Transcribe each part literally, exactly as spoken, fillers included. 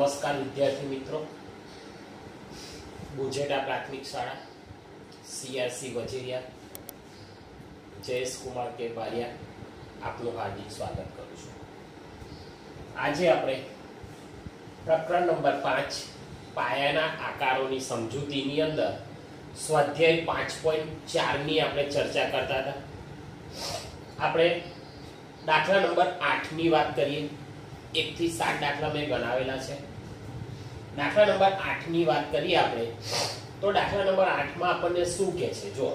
नमस्कार विद्यार्थी मित्रों, बुजेटा प्राथमिक शाळा सीआरसी वजेरिया जयेश कुमार के बारिया आपनु हार्दिक स्वागत करूं छुं। आज आपणे प्रकरण नंबर पांच पायाना आकारोनी समजूतीनी अंदर स्वाध्याय पांच पॉइंट चार नी आपणे चर्चा करता था। आपणे दाखला नंबर आठ नी बात करिए। एक थी सात दाखला में गणावेला है। दाखला नंबर आठ नी बात करिए आपणे तो दाखला नंबर आठ में आपने शू कहे छे, जो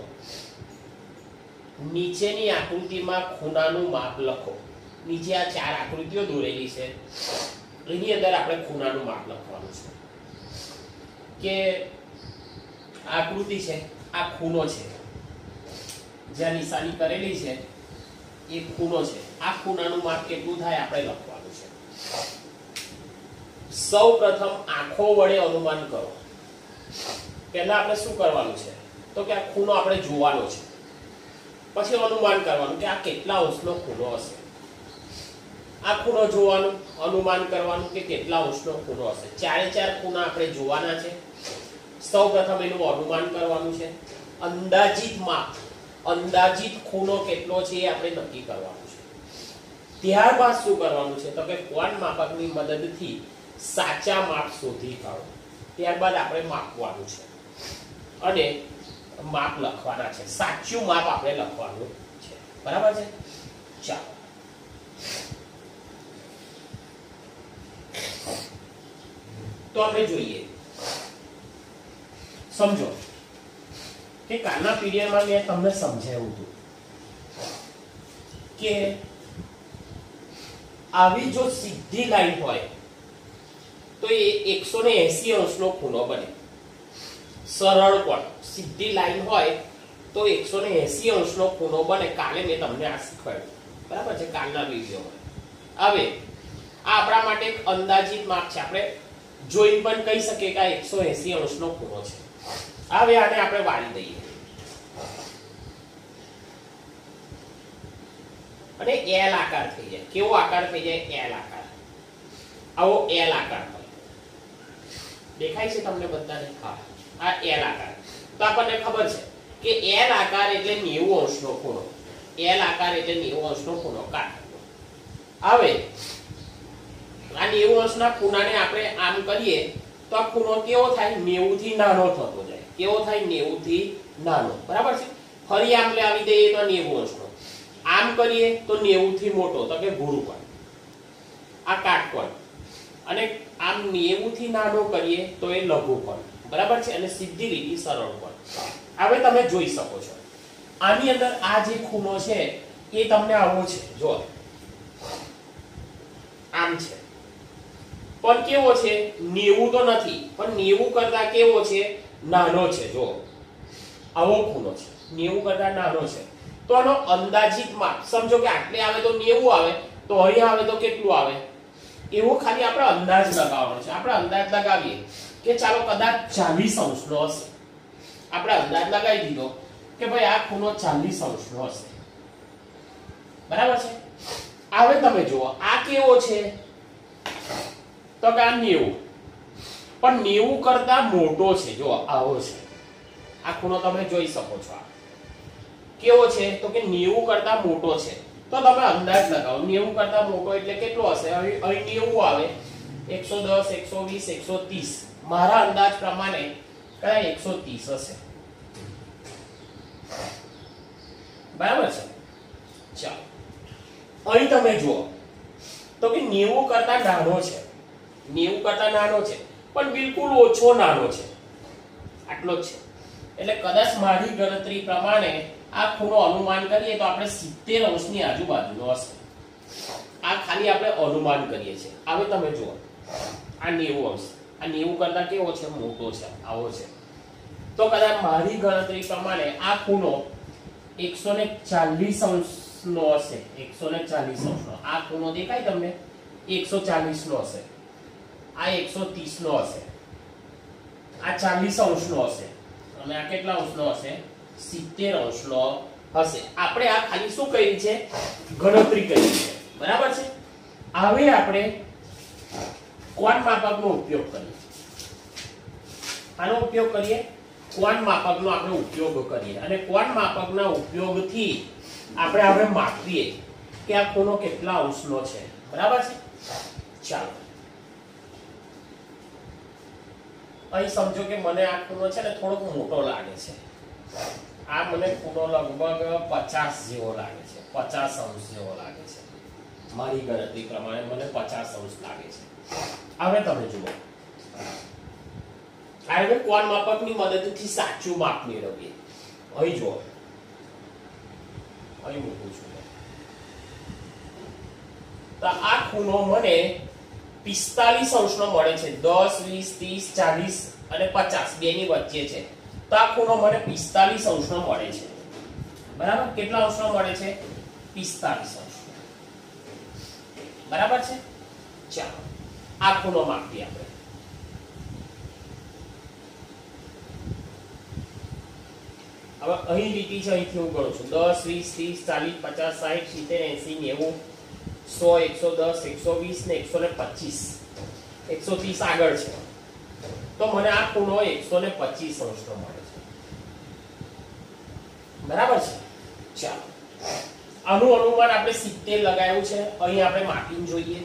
नीचेनी आकृतिमां खूणानुं माप लखो। नीचे आ चार आकृतिओ दोरेली छे, एनी अंदर आपणे खूणानुं माप लखवानुं छे के आकृति छे, आ खूणो छे, ज्यां निशानी करेली छे ए खूणो छे। आ खूणानुं माप केटલું થાય આપણે લખવાનું છે। સૌ પ્રથમ આંખો વડે અનુમાન કરો। પહેલા આપણે શું કરવાનું છે તો કે આ ખૂણો આપણે જોવાનો છે, પછી અનુમાન કરવાનું કે આ કેટલા અંશનો ખૂણો હશે। આ ખૂણો જોવાનું, અનુમાન કરવાનું કે કેટલા અંશનો ખૂણો હશે। ચારે ચાર ખૂણા આપણે જોવાના છે। સૌ પ્રથમ એનું અનુમાન કરવાનું છે। અંદાજિત માપ, અંદાજિત ખૂણો કેટલો છે એ આપણે નક્કી કરવાનું છે। ત્યારબાદ શું કરવાનું છે તો કે કોણ માપકની મદદથી સાચા માપ શોધી કાઢો। ત્યારબાદ આપણે માપવાનું છે અને માપ લખવાના છે। સાચું માપ આપણે લખવાનું છે, બરાબર છે। ચાલો તો આપણે જોઈએ, સમજો કે કાલના પીરિયડમાં મેં તમને સમજાવ્યું હતું કે આવી જો સીધી લાઈન હોય તો એ એકસો ને એસી અંશનો ખૂણો બને। સરળ કોણ સીધી લાઈન હોય તો એકસો ને એસી અંશનો ખૂણો બને। કાલે મેં તમને આ શીખવાડ્યું, બરાબર છે, કાલના વિડીયોમાં। હવે આ આપણા માટે એક અંદાજિત માપ છે, આપણે જોઈને પણ કહી શકીએ કે આ એકસો એસી અંશનો ખૂણો છે। હવે આને આપણે વાળી દઈએ અને એલ આકાર થઈ જાય। કેવો આકાર થઈ જાય? એલ આકાર। આવો એલ આકાર થાય, દેખાય છે તમને બધાને? હા, આ એલ આકાર। તો આપણને ખબર છે કે એલ આકાર એટલે નેવું અંશનો ખૂણો। એલ આકાર એટલે નેવું અંશનો ખૂણો કાઢવાનો। હવે આ નેવું અંશના ખૂણાને આપણે આમ કરીએ તો આ ખૂણો કેવો થાય? નેવું થી નાનો થતો જાય। કેવો થાય? નેવું થી નાનો, બરાબર છે। ફરી આમ લાવી દઈએ તો નેવું અંશનો, આમ કરીએ તો નેવું થી મોટો તો કે ગુરુકોણ, આ કાટકોણ, અને આમ નેવું થી નાનો કરીએ તો એ લઘુકોણ, બરાબર છે, અને સીધી લીટી સરળ કોણ। હવે તમે જોઈ શકો છો આની અંદર આ જે ખૂણો છે એ તમને આવો છે, જો આમ છે, પણ કેવો છે? નેવું તો નથી, પણ નેવું કરતા કેવો છે? નાનો છે। જો આવો ખૂણો છે, નેવું કરતા નાનો છે। તો આનો અંદાજિત માપ સમજો કે આટલે આવે તો નેવું આવે, તો અહીં આવે તો કેટલું આવે? એવો ખાલી આપણે અંદાજ લગાવવાનો છે। આપણે અંદાજ લગાવીએ કે ચાલો કદાચ ચાલીસ અંશનો હશે। આપણે અંદાજ લગાવી દીધો કે ભાઈ આ ખૂણો ચાલીસ અંશનો હશે, બરાબર છે। હવે તમે જુઓ આ કેવો છે તો કે આ નેવું, પણ નેવું કરતા મોટો છે। જો આવો છે, આ ખૂણો તમે જોઈ શકો છો। આ કેવો છે તો કે નેવું કરતા મોટો છે। તો તમે અંદાજ લગાવો નેવું કરતા મોટો એટલે કેટલો હશે? અહીં નેવું આવે, એકસો દસ, એકસો વીસ, એકસો ત્રીસ, મારા અંદાજ પ્રમાણે કદાચ એકસો ત્રીસ હશે, બરાબર છે। ચાલો અહીં તમે જુઓ તો કે નેવું કરતા નાનો છે, નેવું કરતા નાનો છે, પણ બિલકુલ ઓછો નાનો છે, આટલો જ છે। એટલે કદાચ મારી ગણતરી પ્રમાણે આ ખૂણો અનુમાન કરીએ તો આપણે સિત્તેર અંશની આજુબાજુનો હશે। આ ખાલી આપણે અનુમાન કરીએ છીએ। હવે તમે જુઓ આ નેવું અંશ, આ નેવું કરતા કેવો છે? મોટો છે, આવો છે। તો કદાચ મારી ગણતરી પ્રમાણે આ ખૂણો એકસો ને ચાલીસ અંશનો હશે। એકસો ને ચાલીસ અંશનો આ ખૂણો દેખાય તમને? એકસો ચાલીસ નો હશે, આ એકસો ત્રીસ નો હશે, આ ચાલીસ અંશનો હશે, અને આ કેટલા અંશનો હશે? સિત્તેર અંશનો હશે। આપણે આ ખાલી શું કરી છે? ગણતરી કરી છે, બરાબર છે। હવે આપણે કોણ માપકનો ઉપયોગ કરીએ, આનો ઉપયોગ કરીએ, કોણ માપકનો આપણે ઉપયોગ કરીએ અને કોણ માપકના ઉપયોગથી આપણે હવે માપીએ કે આ ખૂણો કેટલા અંશનો છે, બરાબર છે। ચાલો અહીં સમજો કે મને આ ખૂણો છે ને થોડોક મોટો લાગે છે, આ મને ખૂણો લગભગ પચાસ જેવો લાગે છે, પચાસ અંશ જેવો લાગે છે, મારી ગણતરી પ્રમાણે મને પચાસ અંશ લાગે છે। હવે તમે જુઓ, હવે કોણ માપકની મદદથી સાચું માપ મેળવીએ। અહીં જુઓ, અહીં મૂકું છું તો આ ખૂણો મને પિસ્તાલીસ અંશનો મળે છે, દસ, વીસ, ત્રીસ, ચાલીસ અને પચાસ બે ની વચ્ચે છે, તો આ ખૂણો મને પિસ્તાલીસ અંશનો મળે છે, બરાબર। કેટલા અંશનો મળે છે? પિસ્તાલીસ અંશ, બરાબર છે। ચાલો આ ખૂણો માપીએ આપણે। હવે અહીં લીટી છે, અહીંથી હું ગણું છું દસ, વીસ, ત્રીસ, ચાલીસ, પચાસ, સાઠ, સિત્તેર, એંસી, નેવું, સો, એકસો દસ, એકસો વીસ ને એકસો પચીસ, એકસો ત્રીસ આગળ છે, તો મને આ ખૂણો એકસો પચીસ અંશનો મળે છે, બરાબર છે। ચાલો આનું અનુમાન આપણે સિત્તેર લગાવ્યું છે, અહીં આપણે માપીને જોઈએ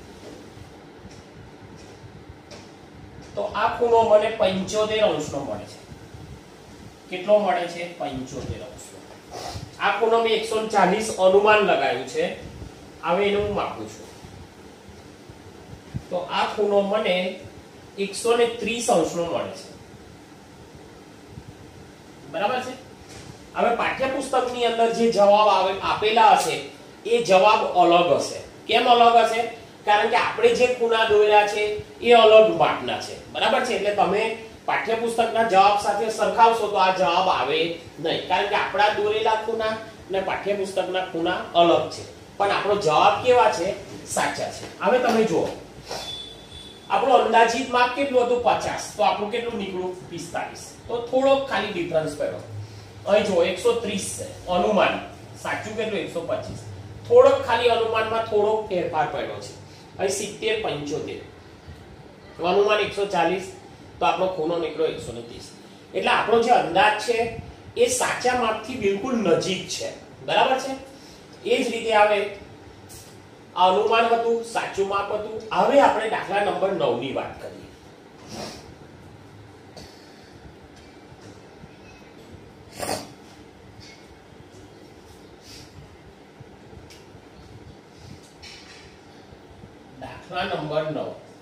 તો આ ખૂણો મને પંચોતેર અંશનો મળે છે। કેટલો મળે છે? પંચોતેર અંશનો। આ ખૂણો મેં એકસો ચાલીસ અનુમાન લગાવ્યું છે, હવે એને હું માપું છું તો આ ખૂણો મને એકસો ત્રીસ અંશનો મળે છે, બરાબર છે। હવે પાઠ્યપુસ્તકની અંદર જે જવાબ આવે આપેલા હશે એ જવાબ અલગ હશે। કેમ અલગ હશે? કારણ કે આપણે જે ખૂણા દોર્યા છે એ અલગ માપના છે, બરાબર છે। એટલે તમે પાઠ્યપુસ્તકના જવાબ સાથે સરખાવશો તો આ જવાબ આવે નહીં, કારણ કે આપણા દોરેલા ખૂણા અને પાઠ્યપુસ્તકના ખૂણા અલગ છે, પણ આપણો જવાબ કેવા છે? સાચા છે। હવે તમે જુઓ, આપણો અંદાજિત માપ કેટલું હતું? પચાસ, તો આપણું કેટલું નીકળ્યું? પિસ્તાલીસ, તો થોડોક ખાલી ડિફરન્સ પડ્યો। અહીં જુઓ એકસો ત્રીસ છે અનુમાન, સાચું કેટલું? એકસો પચીસ, થોડોક ખાલી અનુમાનમાં થોડોક ફેરફાર પડ્યો છે। અહીં સિત્તેર, પંચોતેર, અનુમાન એકસો ચાલીસ, તો આપણો ખૂણો નીકળ્યો એકસો ત્રીસ, એટલે આપણો જે અંદાજ છે એ સાચા માપથી બિલકુલ નજીક છે, બરાબર છે। એ જ રીતે આવે આ અનુમાન હતું, સાચું માપ હતું। હવે આપણે દાખલા નંબર નવ ની વાત કરીએ। દાખલા નંબર નવ,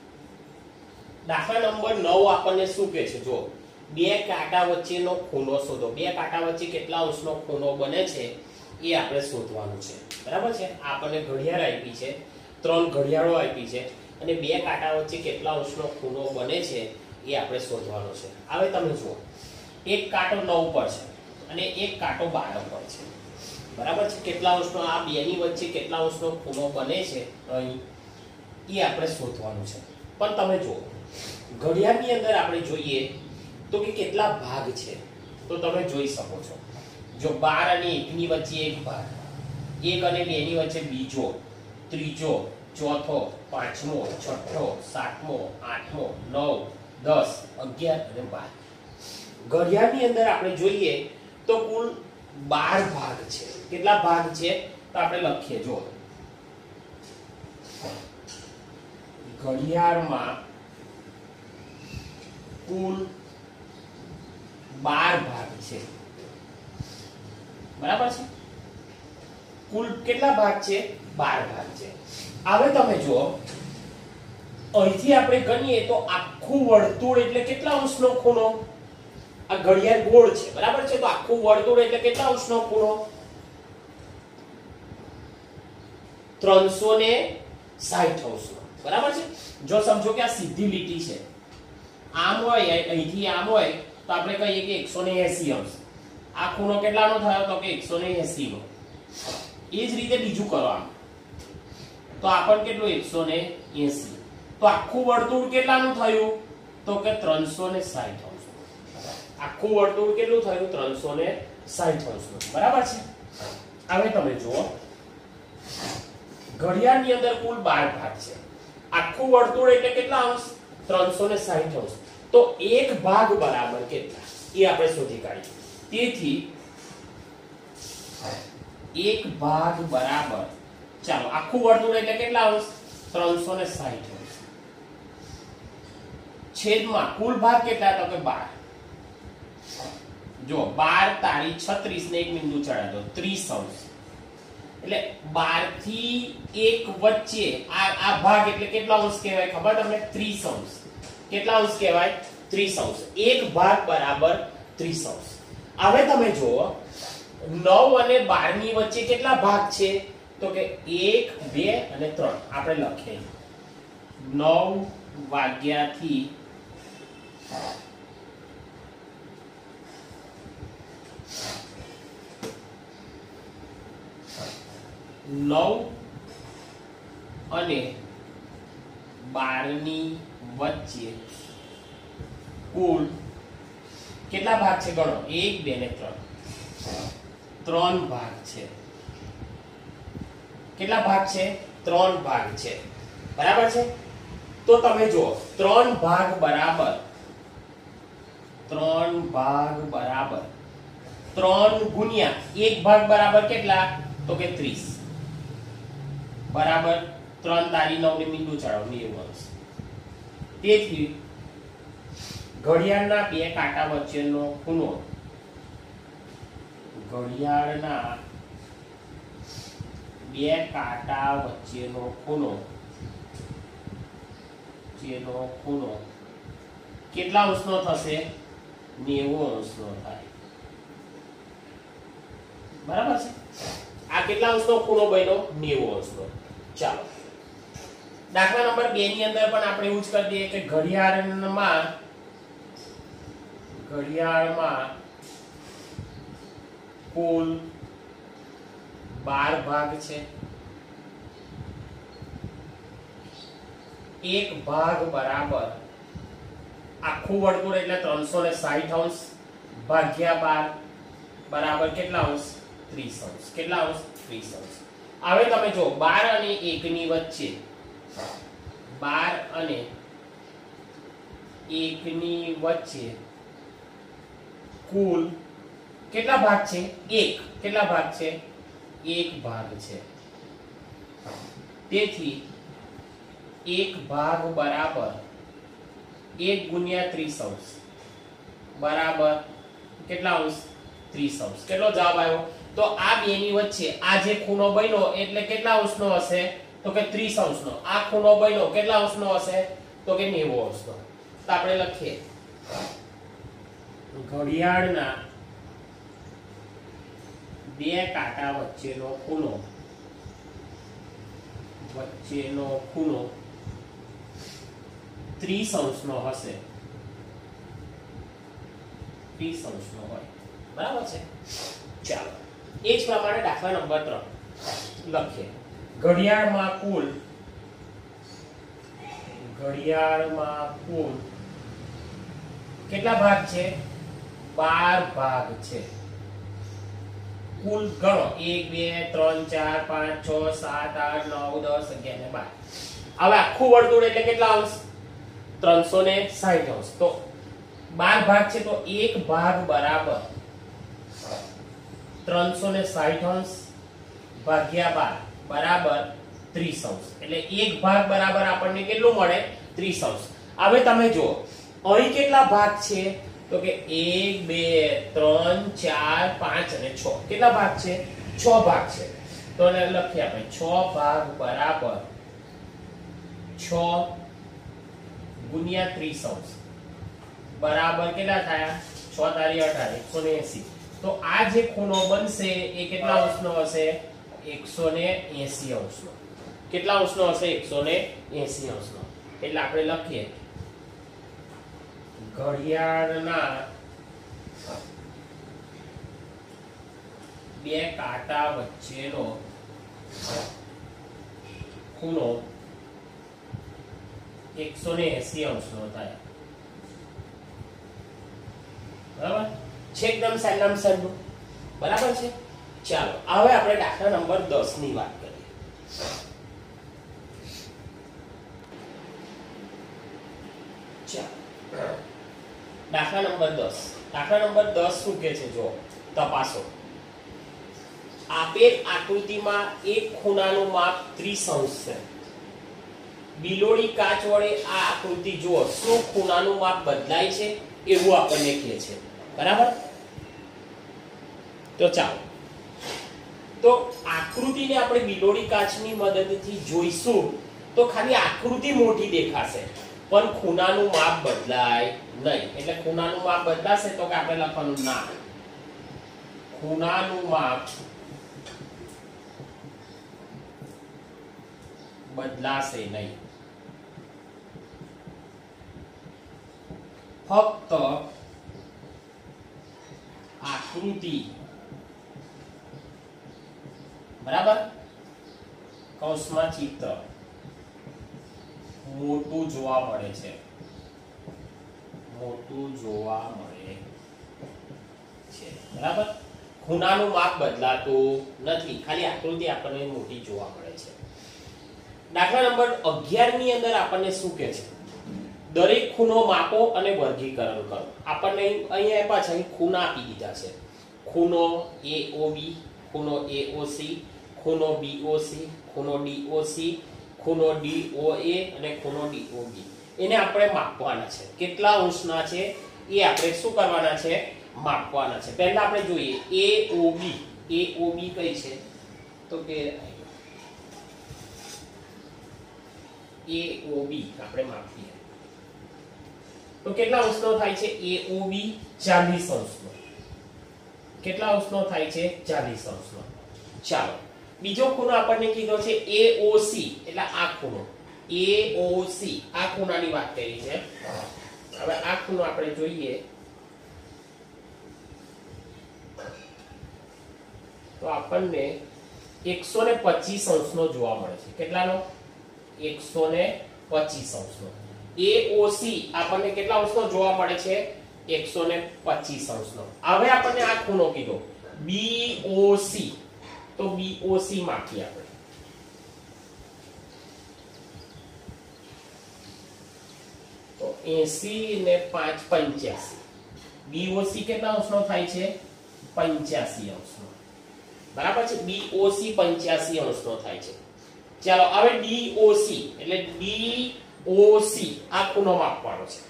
દાખલા નંબર નવ આપણને શું કહે છે? જો બે કાંટા વચ્ચેનો ખૂણો શોધો, બે કાંટા વચ્ચે કેટલા અંશનો ખૂણો બને છે એ આપણે શોધવાનું છે, બરાબર છે। આપણને ઘડિયાળ આપી છે, ત્રણ ઘડિયાળો આપી છે અને બે કાંટા વચ્ચે કેટલા અંશનો ખૂણો બને છે એ આપણે શોધવાનો છે। હવે તમે જુઓ, એક કાંટો નવ પર છે અને એક કાંટો બાર પર છે, બરાબર છે। કેટલા અંશનો આ બેની વચ્ચે કેટલા અંશનો ખૂણો બને છે અહીં એ આપણે શોધવાનું છે। પણ તમે જુઓ, ઘડિયાળની અંદર આપણે જોઈએ તો કે કેટલા ભાગ છે, તો તમે જોઈ શકો છો, જો બાર અને એક ની વચ્ચે એક ભાગ, એક અને બે ની વચ્ચે બીજો, ત્રીજો, ચોથો, પાંચમો, છઠ્ઠો, સાતમો, આઠમો, નવ, દસ, અગિયાર અને બાર। ઘડિયાળની અંદર આપણે જોઈએ તો કુલ બાર ભાગ છે। કેટલા ભાગ છે? તો આપણે લખીએ, જો ઘડિયાળમાં કુલ બાર ભાગ છે, બરાબર છે। કુલ કેટલા ભાગ છે? બાર ભાગ છે। હવે તમે જુઓ, અહીંથી આપણે ગણીએ તો આખું વર્તુળ એટલે કેટલા અંશનો ખૂણો? આ ઘડિયાળ ગોળ છે, બરાબર છે, તો આખું વર્તુળ એટલે કેટલા અંશનો ખૂણો? ત્રણસો સાઠ અંશનો, બરાબર છે। જો સમજો કે આ સીધી લીટી છે, આમ હોય, અહીંથી આમ હોય તો આપણે કહીએ કે એકસો એંસી અંશ। આ ખૂણો કેટલાનો થયો? તો કે એકસો એંસી નો। એ જ રીતે બીજું કરો આમ, તો આપણને કેટલું? એકસો એંસી, તો આખું વર્તુળ કેટલાનું થયું? તો કે ત્રણસો સાઠ અંશ। આખું વર્તુળ કેટલું થયું? ત્રણસો સાઠ અંશનું, બરાબર છે। હવે તમે જુઓ, ઘડિયાળની અંદર કુલ બાર ભાગ છે, આખું વર્તુળ એટલે કેટલા અંશ? ત્રણસો સાઠ અંશ. તો એક ભાગ બરાબર કેટલા એ આપણે શોધી કાઢીએ. તેથી એક ભાગ બરાબર, ચાલો આખું વર્તુળ એટલે કેટલા અંશ? ત્રણસો સાઠ અંશ. છેદમાં કુલ ભાગ કેટલા? તો કે બાર. જો બાર તારી છત્રીસ ને એક બિંદુ ચડાવી દો, ત્રીસ અંશ. એટલે બાર થી એક વચ્ચે આ આ ભાગ એટલે કેટલા અંશ કહેવાય ખબર તમને? ત્રીસ અંશ. કેટલા અંશ કહેવાય? ત્રીસ અંશ. એક ભાગ બરાબર ત્રીસ અંશ. હવે તમે જુઓ નવ અને બાર ની વચ્ચે કેટલા ભાગ છે? તો કે એક, બે અને ત્રણ. આપણે લખીએ નવ વાગ્યાથી નવ અને બાર ની વચ્ચે કુલ કેટલા ભાગ છે? ગણો. એક, બે ને ત્રણ. ત્રણ ભાગ છે. કેટલા ભાગ છે? ત્રણ ભાગ છે. બરાબર છે? તો તમે જુઓ ત્રણ ભાગ બરાબર ત્રણ ભાગ બરાબર ત્રણ ગુણ્યા એક ભાગ બરાબર કેટલા? તો કે ત્રીસ. બરાબર ત્રણ તારી નવ ને બિંદુ ચડાવો, નેવું અંશ. તેથી ઘડિયાળના બે કાંટા વચ્ચેનો ખૂણો ઘડિયાળના બે કાંટા વચ્ચેનો ખૂણો જેનો ખૂણો કેટલા અંશનો થશે? નેવું અંશનો થાય. બરાબર છે? આ કેટલા અંશનો ખૂણો બન્યો? નેવું અંશનો. ચાલો દાખલા નંબર બે ની અંદર પણ આપણે એવું જ કરી દઈએ કે ઘડિયાળમાં ઘડિયાળમાં કુલ બાર ભાગ છે. એક ભાગ બરાબર આખું વર્તુળ એટલે ત્રણસો સાઠ અંશ ભાગ્યા બાર બરાબર કેટલા અંશ? ત્રીસ અંશ. કેટલા અંશ? ત્રીસ અંશ. હવે તમે જો બાર અને એક ની વચ્ચે બાર અને એક ની વચ્ચે કુલ કેટલા ભાગ છે? એક. કેટલા ભાગ છે? એક ભાગ છે. તેથી એક ભાગ બરાબર એક ગુણ્યા ત્રીસ અંશ બરાબર કેટલા અંશ? ત્રીસ અંશ. કેટલો જવાબ આવ્યો? તો આ બે ની વચ્ચે આ જે ખૂણો બન્યો એટલે કેટલા અંશનો હશે? તો કે ત્રીસ અંશનો. આ ખૂણો બન્યો કેટલા અંશનો હશે? તો કે નેવું અંશનો. તો આપણે લખીએ ઘડિયાળના બે કાંટા વચ્ચેનો ખૂણો વચ્ચેનો ખૂણો ત્રીસ અંશનો હશે. ત્રીસ અંશનો હોય. બરાબર છે? ચાલો એ જ પ્રમાણે દાખલા નંબર ત્રણ લખીએ. ઘડિયાળમાં કુલ ઘડિયાળમાં કુલ કેટલા ભાગ છે? બાર ભાગ છે. કુલ ગણો એક, બે, ત્રણ, ચાર, પાંચ, છ, સાત, આઠ, નવ, દસ, અગિયાર ને બાર. હવે આખું વર્તુળ એટલે કેટલા અંશ? ત્રણસો સાઠ અંશ. તો બાર ભાગ છે તો એક ભાગ બરાબર ત્રણસો સાઠ અંશ ભાગ્યા બાર બરાબર ત્રીસ અંશ. એટલે એક ભાગ બરાબર આપણને કેટલું મળે? ત્રીસ અંશ. હવે તમે જુઓ અહીં કેટલા ભાગ છે? તો કે એક, બે, ત્રણ, ચાર, પાંચ અને છ. કેટલા ભાગ છે? છ ભાગ છે. તો એને લખીએ આપણે છ ભાગ બરાબર છ ગુણ્યા ત્રીસ અંશ બરાબર કેટલા થયા? છ તારી અઢાર, એકસો એસી. તો આ જે ખૂણો બનશે એ કેટલા અંશનો હશે? એકસો એસી અંશનો. કેટલા અંશનો હશે? એકસો એસી અંશનો. એટલે આપણે લખીએ ઘડિયાળના બે કાંટા વચ્ચેનો ખૂણો એકસો એસી અંશનો થાય. બરાબર છે? એકદમ સાદું સાદું. બરાબર છે? ચાલો હવે આપણે દાખલા નંબર દસ ની વાત કરીએ. દાખલા નંબર દસ. દાખલા નંબર દસ શું કહે છે જો તપાસો. આપેલ આકૃતિમાં એક ખૂણાનું માપ ત્રીસ અંશ છે. બિલોડી કાચ વડે આ આકૃતિ જુઓ, શું ખૂણાનું માપ બદલાય છે એવું આપણને કહે છે. બરાબર? તો ચાલો, તો આકૃતિને આપણે બિલોડી કાચની મદદથી જોઈશું તો ખાલી આકૃતિ મોટી દેખાશે પણ ખૂણાનું માપ બદલાય નહીં. એટલે ખૂણાનું માપ બદલાશે તો કે આપણે લખવાનું ના, ખૂણાનું માપ બદલાશે નહીં. ફક્ત આકૃતિ, બરાબર, કૌંસમાં ચિત્ર મોટું જોવા મળે છે, મોટું જોવા મળે છે. બરાબર? ખૂણાનું માપ બદલાતું નથી, ખાલી આકૃતિ આપણને મોટી જોવા મળે છે. દાખલા નંબર અગિયાર ની અંદર આપણને શું કહે છે? દરેક ખૂણો માપો અને વર્ગીકરણ કરો. આપણને અહીંયા પાછા ખૂણા આપી દીધા છે. ખૂણો એ ઓ બી, ખૂણો એ ઓ સી, ખૂણો બી ઓ સી, ખૂણો ડી ઓ સી, ખૂણો ડી ઓ એ અને ખૂણો ડી ઓ બી. એને આપણે માપવાના છે. કેટલા અંશના છે એ આપણે શું કરવાના છે? માપવાના છે. પહેલા આપણે જોઈએ એ ઓ બી. એ ઓ બી કઈ છે? તો કે એ ઓ બી આપણે માપીએ તો કેટલા અંશનો થાય છે? એ ઓ બી ચાલીસ અંશનો. કેટલા અંશનો થાય છે? ચાલીસ અંશનો. ચાલો, બીજો ખૂણો આપણને કીધો છે એ ઓ સી, એટલે આ ખૂણો એ ઓ સી, આ ખૂણાની વાત કરી છે. હવે આ ખૂણો આપણે જોઈએ તો આપણને એકસો ને પચીસ અંશનો જોવા મળે છે. કેટલાનો? એકસો ને પચીસ અંશનો. એ ઓ સી આપણને કેટલા અંશનો જોવા મળે છે? એકસો ને પચીસ અંશનો. હવે આપણને આ ખૂણો કીધો બી ઓ સી, તો બી ઓ સી માપીએ આપણે. તો એસી ને પાંચ પંચ્યાસી. બી ઓ સી કેટલા અંશનો થાય છે? પંચ્યાસી અંશનો. બરાબર છે? બી ઓ સી પંચ્યાસી અંશનો થાય છે. ચાલો, હવે ડી ઓ સી એટલે ડી ઓ સી આ ખૂણો માપવાનો છે.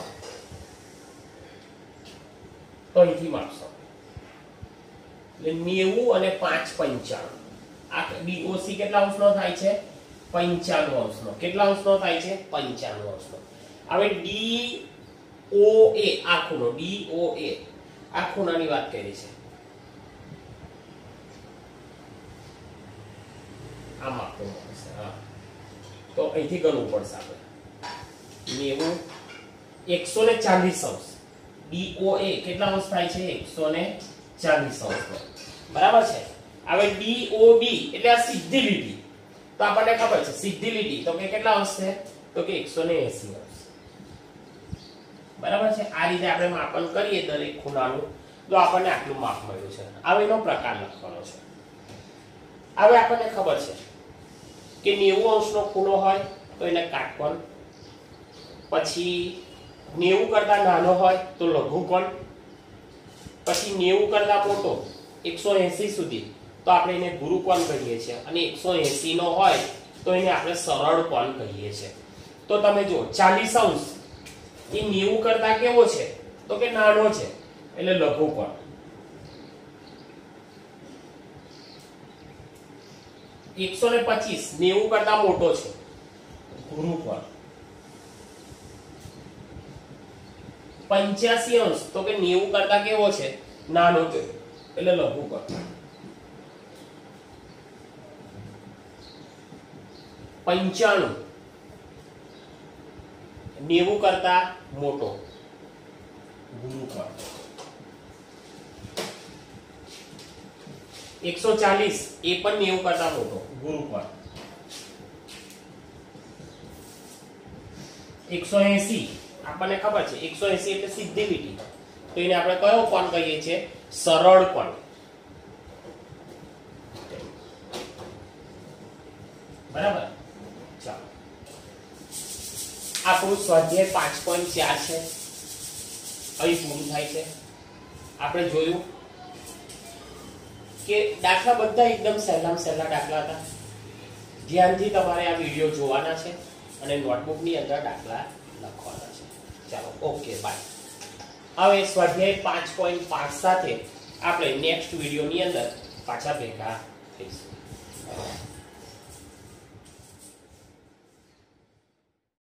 તો અહીંથી માપશો એટલે નેવું અને પાંચ પંચાણું. આ ડી ઓ સી કેટલા અંશનો થાય છે? પંચાણું અંશનો. કેટલા અંશનો થાય છે? પંચાણું અંશનો. હવે ડી ઓ એ આ ખૂણો ડી ઓ એ આ ખૂણાની વાત કરી છે. આ માપવું પડશે. હા, તો અહીંથી ગણવું પડશે આપણે. નેવું, એકસો ને ચાલીસ અંશ. ડી ઓ એ કેટલા અંશ થાય છે? એકસો ને ચાલીસ અંશનો. બરાબર છે? હવે ડી ઓ બી એટલે આ સીધી લીટી. તો આપણને ખબર છે સીધી લીટી તો કે કેટલા અંશ છે? તો કે એકસો ને એંસી અંશ. બરાબર છે? આ રીતે આપણે માપન કરીએ દરેક ખૂણાનું તો આપણને આટલું માપ મળ્યું છે. હવે એનો પ્રકાર લખવાનો છે. હવે આપણને ખબર છે કે નેવું અંશનો ખૂણો હોય તો એને કાટકોણ, પછી નેવું કરતા નાનો હોય તો લઘુકોણ, પછી નેવું કરતા મોટો એકસો એંસી સુધી તો આપણે એને ગુરુકોણ કહીએ છીએ, અને એકસો એંસી નો હોય તો એને આપણે સરળ કોણ કહીએ છીએ. તો તમે જુઓ ચાલીસ અંશ એ નેવું કરતા કેવો છે? તો કે નાનો છે, એટલે લઘુકોણ. એકસો ને પચીસ નેવું કરતા મોટો છે, ગુરુકોણ. પંચ્યાસી અંશ તો કે નેવું કરતા કેવો છે? નાનો છે, એટલે લઘુકોણ. પંચાણું નેવું કરતા મોટો, ગુરુકોણ. એકસો ચાલીસ એ પણ નેવું કરતા મોટો, ગુરુકોણ. એકસો એંસી આપણને ખબર છે એકસો એંસી એટલે સીધી લીટી, તો એને આપણે કયો કોણ કહીએ છીએ? સરળ કોણ. બરાબર? ચાલો, આપણું સ્વાધ્યાય પાંચ પોઈન્ટ ચાર છે. અહીં પૂરું થાય છે. આપણે જોયું કે દાખલા બધા એકદમ સહેલામાં સહેલા દાખલા હતા. ધ્યાનથી તમારે આ વિડીયો જોવાના છે અને નોટબુકની અંદર દાખલા લખવાના છે. ચાલો, ઓકે, બાય. હવે સ્વાધ્યાય પાંચ પોઈન્ટ પાંચ સાથે આપણે નેક્સ્ટ વિડીયોની અંદર પાછા ભેગા થઈશું.